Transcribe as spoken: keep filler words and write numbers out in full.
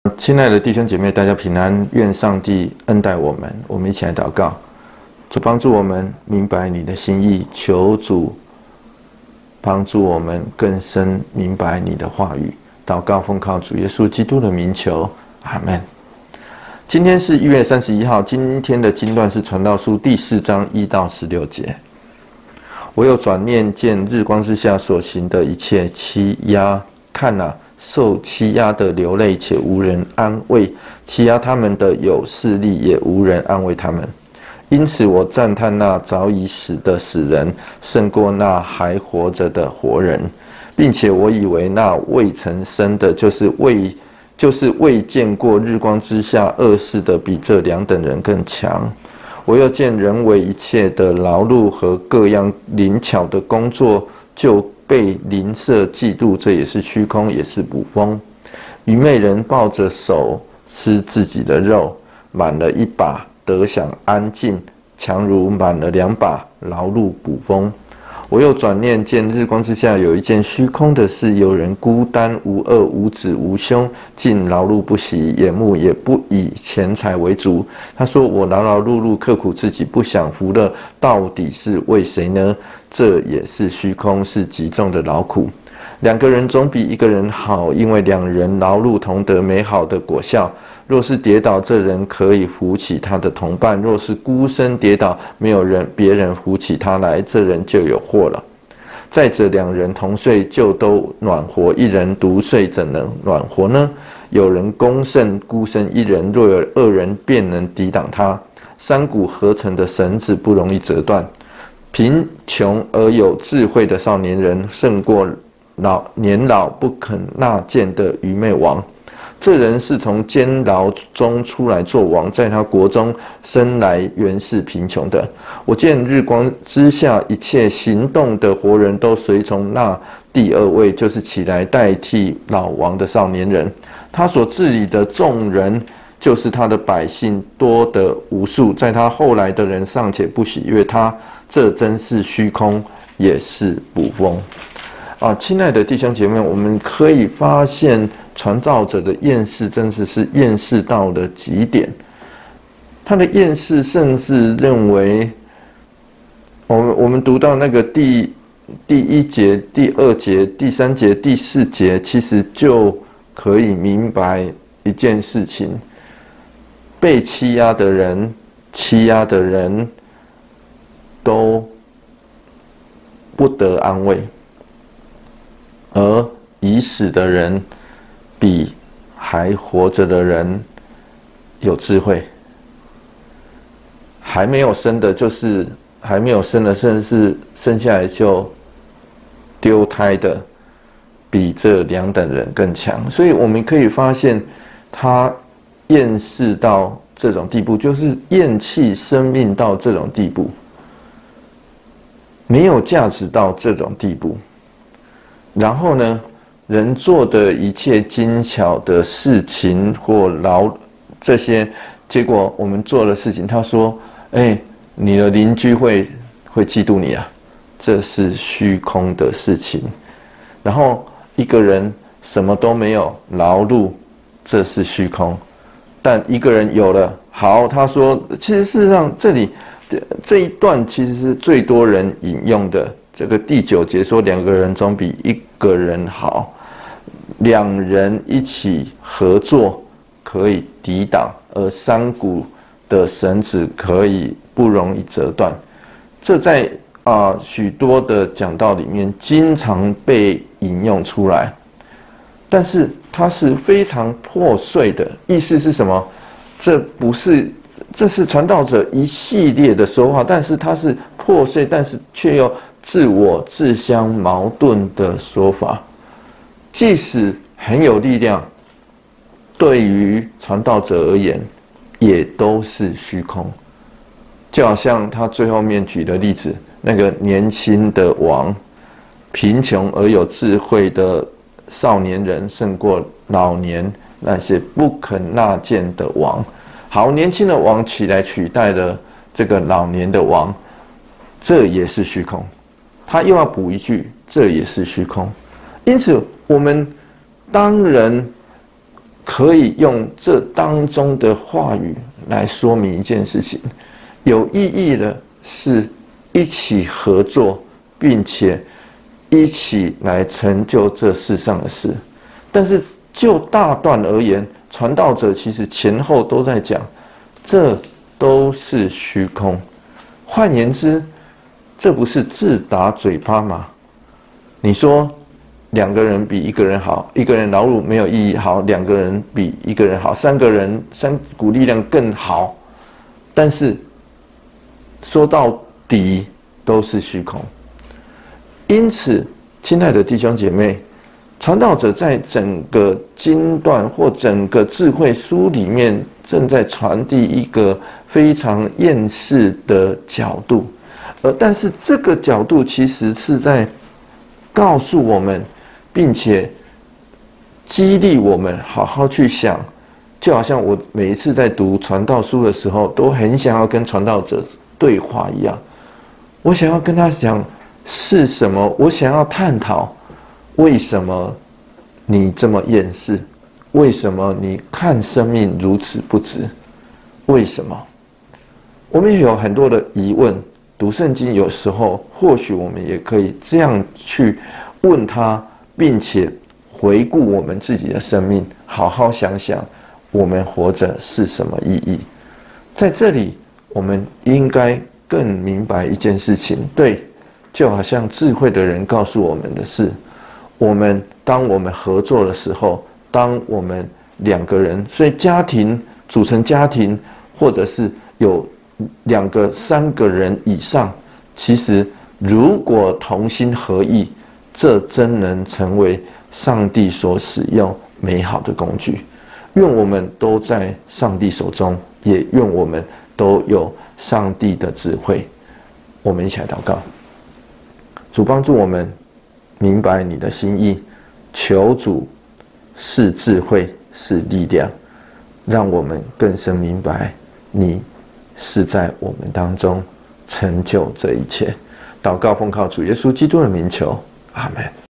亲爱的弟兄姐妹，大家平安，愿上帝恩待我们。我们一起来祷告，主帮助我们明白你的心意，求主帮助我们更深明白你的话语。祷告奉靠主耶稣基督的名求，阿们。今天是一月三十一号，今天的经段是传道书第四章一到十六节。我又转念见日光之下所行的一切欺压，看哪，受欺压的流泪，且无人安慰；欺压他们的有势力，也无人安慰他们。因此我赞叹那早已死的死人，胜过那还活着的活人，并且我以为那未曾生的，就是未就是未见过日光之下恶事的，比这两等人更强。我又见人为一切的劳碌和各样灵巧的工作，就被邻舍嫉妒，这也是虚空，也是捕风。愚昧人抱着手吃自己的肉，满了一把得享安静，强如满了两把劳碌捕风。我又转念见日光之下有一件虚空的事，有人孤单无恶无子无兄，竟劳碌不息，眼目也不以钱财为主。他说：我劳劳碌碌，刻苦自己，不享福乐，到底是为谁呢？这也是虚空，是极重的劳苦。两个人总比一个人好，因为两人劳碌同得美好的果效。若是跌倒，这人可以扶起他的同伴；若是孤身跌倒，没有人别人扶起他来，这人就有祸了。再者，两人同睡，就都暖和；一人独睡，怎能暖和呢？有人攻胜孤身一人，若有二人，便能抵挡他。三股合成的绳子不容易折断。贫穷而有智慧的少年人，胜过老年老不肯纳谏的愚昧王。这人是从监牢中出来做王，在他国中生来原是贫穷的。我见日光之下一切行动的活人都随从那第二位，就是起来代替老王的少年人。他所治理的众人，就是他的百姓，多得无数。在他后来的人尚且不喜悦他，这真是虚空，也是捕风。啊，亲爱的弟兄姐妹，我们可以发现传道者的厌世真的是厌世到了极点。他的厌世甚至认为，我们我们读到那个第第一节、第二节、第三节、第四节，其实就可以明白一件事情：被欺压的人、欺压的人都不得安慰。而已死的人比还活着的人有智慧，还没有生的，就是还没有生的，甚至是生下来就丢胎的，比这两等人更强。所以我们可以发现，他厌世到这种地步，就是厌弃生命到这种地步，没有价值到这种地步。然后呢，人做的一切精巧的事情或劳这些，结果我们做的事情，他说：“哎，你的邻居会会嫉妒你啊，这是虚空的事情。”然后一个人什么都没有，劳碌，这是虚空。但一个人有了，好，他说，其实事实上这里这一段其实是最多人引用的。这个第九节说，两个人总比一个人好，两人一起合作可以抵挡，而三股的绳子可以不容易折断。这在啊、呃、许多的讲道里面经常被引用出来，但是它是非常破碎的。意思是什么？这不是，这是传道者一系列的说话，但是它是破碎，但是却又自我自相矛盾的说法，即使很有力量，对于传道者而言，也都是虚空。就好像他最后面举的例子，那个年轻的王，贫穷而有智慧的少年人，胜过老年那些不肯纳谏的王。好，年轻的王起来取代了这个老年的王，这也是虚空。他又要补一句，这也是虚空。因此，我们当人可以用这当中的话语来说明一件事情。有意义的是一起合作，并且一起来成就这世上的事。但是就大段而言，传道者其实前后都在讲，这都是虚空。换言之，这不是自打嘴巴吗？你说两个人比一个人好，一个人劳碌没有意义，好，两个人比一个人好，三个人三股力量更好，但是说到底都是虚空。因此，亲爱的弟兄姐妹，传道者在整个经段或整个智慧书里面，正在传递一个非常厌世的角度，而但是这个角度其实是在告诉我们，并且激励我们好好去想。就好像我每一次在读传道书的时候，都很想要跟传道者对话一样，我想要跟他讲是什么，我想要探讨为什么你这么厌世，为什么你看生命如此不值，为什么？我们也有很多的疑问，读圣经有时候或许我们也可以这样去问他，并且回顾我们自己的生命，好好想想我们活着是什么意义。在这里我们应该更明白一件事情，对，就好像智慧的人告诉我们的是，我们当我们合作的时候，当我们两个人，所以家庭组成家庭，或者是有两个三个人以上，其实如果同心合意，这真能成为上帝所使用美好的工具。愿我们都在上帝手中，也愿我们都有上帝的智慧。我们一起来祷告。主帮助我们明白你的心意，求主是智慧，是力量，让我们更深明白你是在我们当中成就这一切。祷告奉靠主耶稣基督的名求，阿们。